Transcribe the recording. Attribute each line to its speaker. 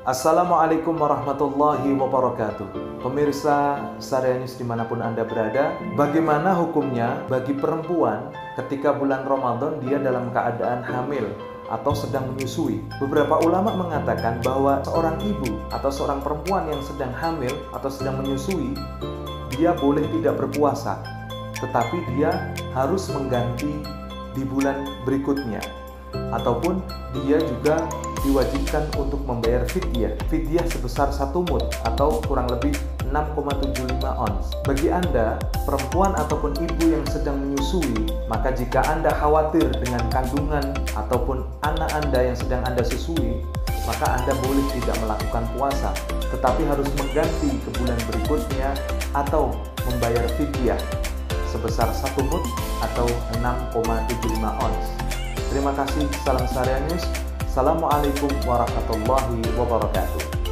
Speaker 1: Assalamualaikum warahmatullahi wabarakatuh. Pemirsa Syariah News dimanapun Anda berada, bagaimana hukumnya bagi perempuan ketika bulan Ramadan dia dalam keadaan hamil atau sedang menyusui? Beberapa ulama mengatakan bahwa seorang ibu atau seorang perempuan yang sedang hamil atau sedang menyusui, dia boleh tidak berpuasa, tetapi dia harus mengganti di bulan berikutnya, ataupun dia juga diwajibkan untuk membayar fidyah sebesar 1 mud atau kurang lebih 6,75 ons. Bagi Anda, perempuan ataupun ibu yang sedang menyusui, maka jika Anda khawatir dengan kandungan ataupun anak Anda yang sedang Anda susui, maka Anda boleh tidak melakukan puasa, tetapi harus mengganti ke bulan berikutnya atau membayar fidyah sebesar 1 mud atau 6,75 ons. Terima kasih, salam Syariah News. Assalamualaikum warahmatullahi wabarakatuh.